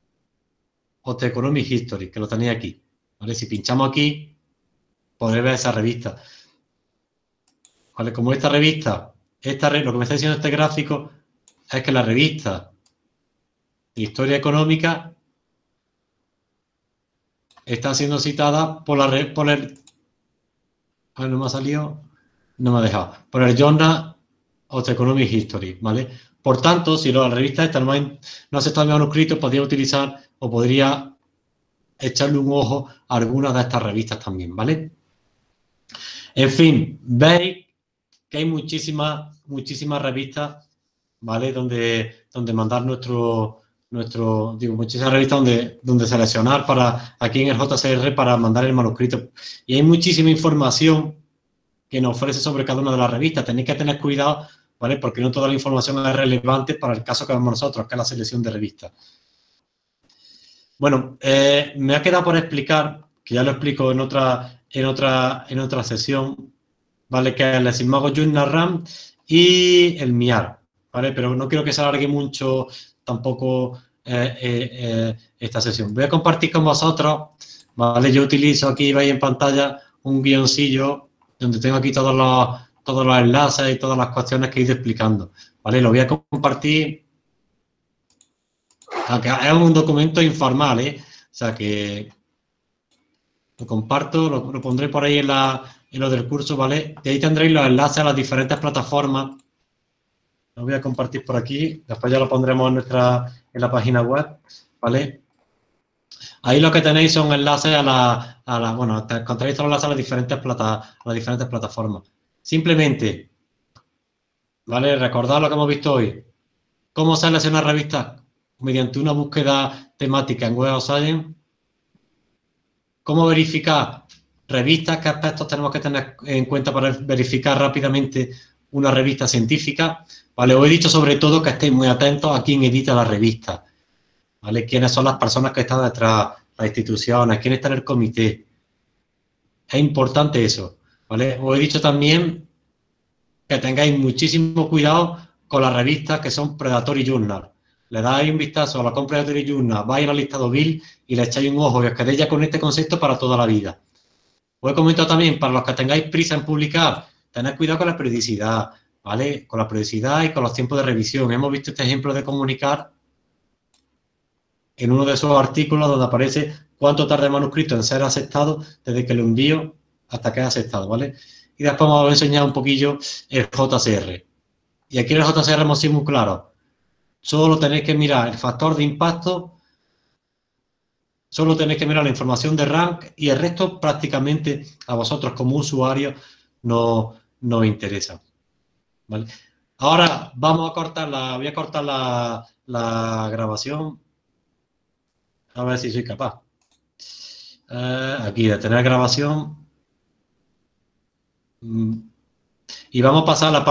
of the Economic History, que lo tenéis aquí. ¿Vale? Si pinchamos aquí, podréis ver esa revista. ¿Vale? Como esta revista, lo que me está diciendo este gráfico es que la revista de Historia Económica está siendo citada por el... Ah, no me ha salido, no me ha dejado. Por el Journal of the Economic History, ¿vale? Por tanto, si la revista esta no acepta el manuscrito, podría utilizar o podría echarle un ojo a alguna de estas revistas también, ¿vale? En fin, veis que hay muchísimas revistas, ¿vale? Donde mandar muchísimas revistas donde seleccionar para aquí en el JCR para mandar el manuscrito. Y hay muchísima información que nos ofrece sobre cada una de las revistas. Tenéis que tener cuidado, ¿vale? Porque no toda la información es relevante para el caso que vemos nosotros, que es la selección de revistas. Bueno, me ha quedado por explicar, que ya lo explico en otra sesión, ¿vale? Que es el Simago Journal RAM y el MIAR, ¿vale? Pero no quiero que se alargue mucho tampoco esta sesión. Voy a compartir con vosotros, ¿vale? Yo utilizo aquí, veis en pantalla, un guioncillo donde tengo aquí todos los enlaces y todas las cuestiones que he ido explicando, ¿vale? Lo voy a compartir, aunque es un documento informal, ¿eh? O sea que lo comparto, lo pondré por ahí en lo del curso, ¿vale? Y ahí tendréis los enlaces a las diferentes plataformas. Lo voy a compartir por aquí, después ya lo pondremos en la página web, ¿vale? Ahí lo que tenéis son enlaces bueno, encontraréis todos los enlaces a las diferentes plataformas. Simplemente, ¿vale? Recordad lo que hemos visto hoy. ¿Cómo seleccionar revistas? Mediante una búsqueda temática en Web of Science. ¿Cómo verificar revistas? ¿Qué aspectos tenemos que tener en cuenta para verificar rápidamente una revista científica? ¿Vale? Os he dicho sobre todo que estéis muy atentos a quién edita la revista, ¿vale? ¿Quiénes son las personas que están detrás, las instituciones? ¿Quién está en el comité? Es importante eso, ¿vale? Os he dicho también que tengáis muchísimo cuidado con las revistas que son Predatory Journal. Le dais un vistazo a la compra de Predatory Journal, vais al listado BIL y le echáis un ojo y os quedéis ya con este concepto para toda la vida. Os he comentado también, para los que tengáis prisa en publicar, tened cuidado con la periodicidad, ¿vale? Con la periodicidad y con los tiempos de revisión. Hemos visto este ejemplo de comunicar en uno de esos artículos donde aparece cuánto tarda el manuscrito en ser aceptado desde que lo envío hasta que es aceptado, ¿vale? Y después vamos a enseñar un poquillo el JCR. Y aquí en el JCR hemos sido muy claros. Solo tenéis que mirar el factor de impacto, solo tenéis que mirar la información de rank y el resto prácticamente a vosotros como usuarios no os interesa. ¿Vale? Ahora vamos a cortar voy a cortar la grabación. A ver si soy capaz. Aquí, detener grabación. Y vamos a pasar a la parte